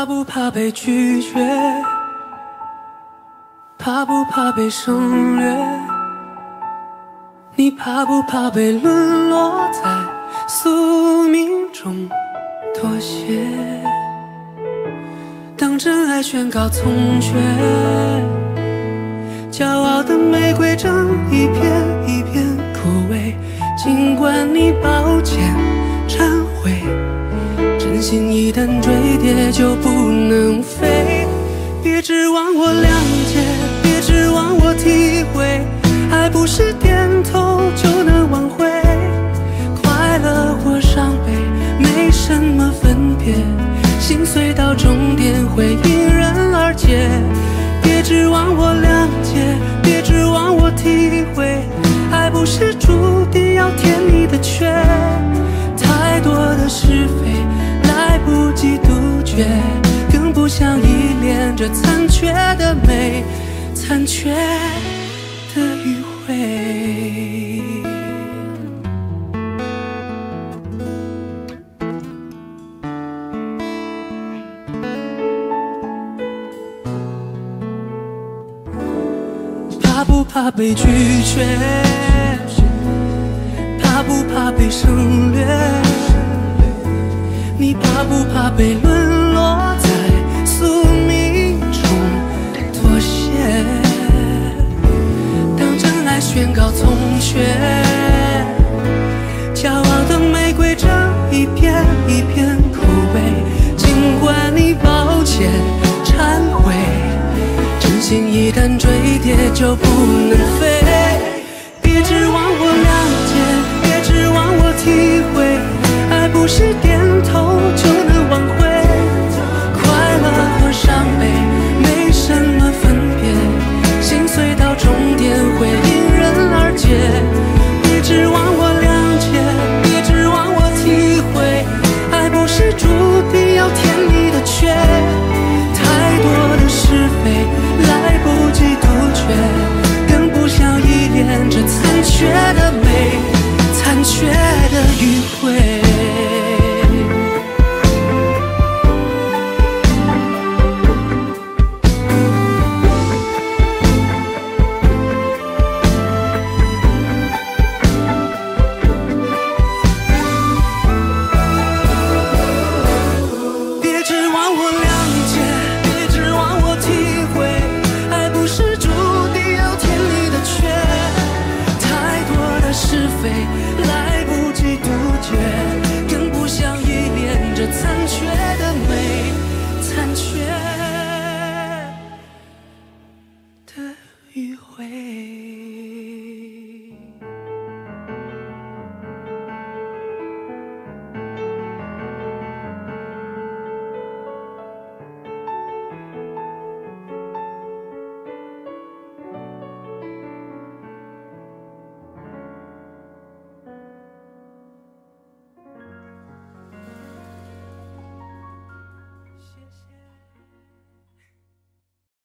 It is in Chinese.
怕不怕被拒绝？怕不怕被省略？你怕不怕被沦落在宿命中妥协？当真爱宣告从缺，骄傲的玫瑰正一片一片枯萎。尽管你抱歉忏悔，真心一旦坠跌就不能飞。别指望我谅解，别指望我体会，爱不是点头就能挽回。快乐或伤悲没什么分别，心碎到终点会因人而解。别指望我谅解，别指望我体会，爱不是注定要填你的缺。太多的是非来不及杜绝，更不想依恋这残缺的美，残缺的迂回。怕不怕被拒绝？怕不怕被省略？你怕不怕被沦落在宿命中妥协？当真爱宣告从缺，骄傲的玫瑰正一片一片枯萎。尽管你抱歉忏悔，真心一旦坠跌就不能飞。别指望我谅解，别指望我体会，爱不是点头就能挽回。快乐和伤悲没什么分别，心碎到终点会因人而解。别指望我谅解，别指望我体会，爱不是注定要填你的缺。太多的是非来不及杜绝，更不想依恋这残缺的美，残缺的迂回。别指望我谅解，别指望我体会，爱不是注定要填你的缺。太多的是非来不及杜绝，更不想依恋这残缺的美，残缺的迂回。